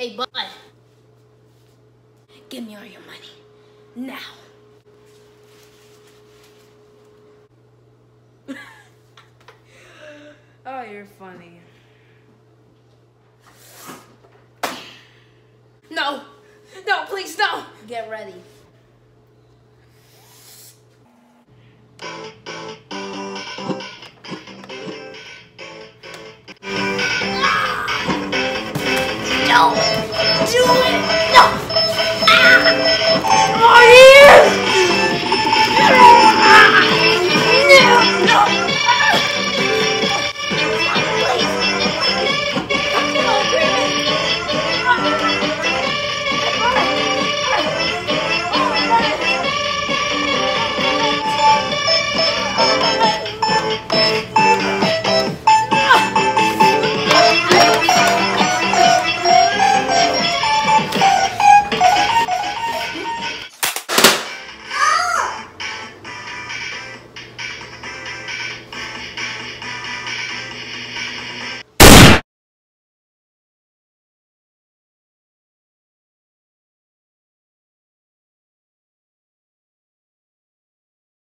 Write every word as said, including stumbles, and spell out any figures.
Hey, bud. Give me all your money. Now. Oh, you're funny. No. No, please, no. Get ready. No! Do it! No! Ah! Marty!